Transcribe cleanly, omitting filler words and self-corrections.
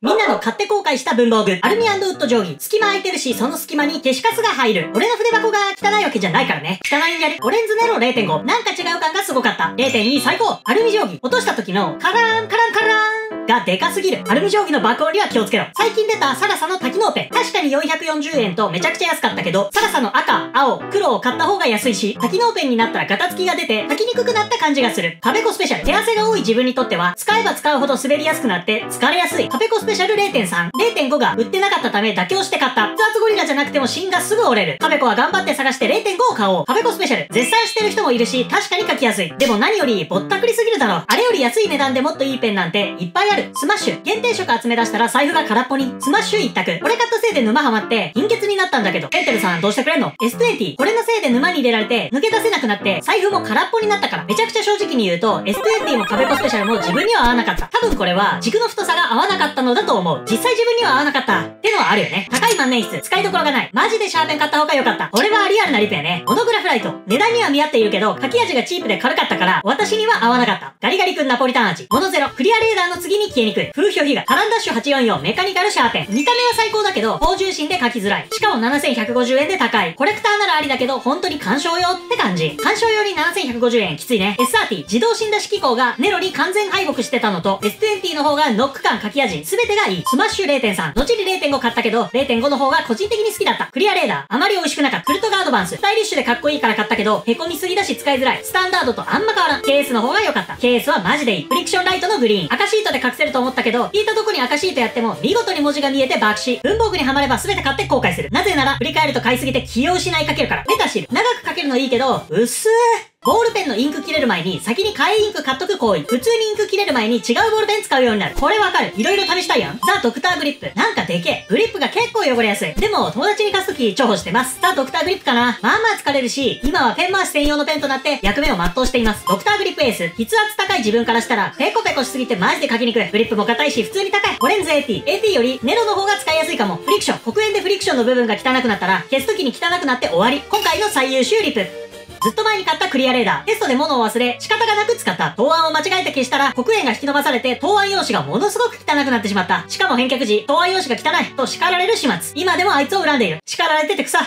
みんなの買って後悔した文房具。アルミ&ウッド定規。隙間空いてるし、その隙間に消しカスが入る。俺の筆箱が汚いわけじゃないからね。汚いんじゃね。オレンズネロ 0.5。なんか違う感がすごかった。0.2 最高。アルミ定規。落とした時のカラーンカランカラーンがでかすぎる。アルミ定規の爆音には気をつけろ。最近出たサラサの多機能ペン。確かに440円とめちゃくちゃ安かったけど、サラサの赤、青、黒を買った方が安いし、多機能ペンになったらガタつきが出て、書きにくくなった感じがする。パペコスペシャル。手汗が多い自分にとっては、使えば使うほど滑りやすくなって疲れやすい。パペコスペシャル 0.3。0.5 が売ってなかったため妥協して買った。筆圧ゴリラじゃなくても芯がすぐ折れる。パペコは頑張って探して 0.5 を買おう。パペコスペシャル。絶賛してる人もいるし、確かに書きやすい。でも何よりぼったくりすぎるだろ。あれより安い値段でもっといいペンなんていっぱいある。スマッシュ。限定色集め出したら財布が空っぽに。スマッシュ一択。これ買ったせいで沼ハマって貧血になったんだけど、ペンテルさんどうしてくれんの？ S20。これのせいで沼に入れられて抜け出せなくなって財布も空っぽになったから。めちゃくちゃ正直に言うと S20 もパペコスペシャルも自分には合わなかった。多分これは軸の太さが合わなかったのだと思う。実際自分には合わなかったってのはあるよね。高い万年筆。使いどころがない。マジでシャーペン買った方が良かった。俺はリアルなリペやね。モノグラフライト。値段には見合っているけど、書き味がチープで軽かったから、私には合わなかった。ガリガリ君ナポリタン味。モノゼロ。クリアレーダーの次に消えにくい。フルヒョヒガ。カランダッシュ844メカニカルシャーペン。見た目は最高だけど、高重心で書きづらい。しかも7150円で高い。コレクターならありだけど、本当に鑑賞用って感じ。鑑賞用に7150円。きついね。S30。自動振出し機構がネロに完全敗北してたのと、S20 の方がノック感書き味、すべてがいい。スマッシュ 0.3。後に 0.5 買ったけど、0.5 の方が個人的に好きだった。クリアレーダー。あまり美味しくなかった。フルトガアドバンス。スタイリッシュでかっこいいから買ったけど、凹みすぎだし使いづらい。スタンダードとあんま変わらん。ケースの方が良かった。ケースはマジでいい。フリクションライトのグリーン。赤シートで隠せると思ったけど、引いたとこに赤シートやっても、見事に文字が見えて爆死。文房具にはまれば全て買って後悔する。なぜなら、振り返ると買いすぎて気を失いかけるから。メタシル。長く書けるのいいけど、薄ー。ボールペンのインク切れる前に先に替えインク買っとく行為。普通にインク切れる前に違うボールペン使うようになる。これわかる。いろいろ試したいやん。ザ・ドクターグリップ。なんかでけえ。グリップが結構汚れやすい。でも友達に貸すとき重宝してます。ザ・ドクターグリップかな。まあまあ疲れるし、今はペン回し専用のペンとなって役目を全うしています。ドクターグリップエース。筆圧高い自分からしたらペコペコしすぎてマジで書きにくい。グリップも硬いし普通に高い。オレンズ AT。AT よりネロの方が使いやすいかも。フリクション。黒鉛でフリクションの部分が汚くなったら消すときに汚くなって終わり。今回の最優秀リプ。ずっと前に買ったクリアレーダー。テストで物を忘れ、仕方がなく使った。答案を間違えて消したら、黒鉛が引き伸ばされて、答案用紙がものすごく汚くなってしまった。しかも返却時、答案用紙が汚いと叱られる始末。今でもあいつを恨んでいる。叱られてて草。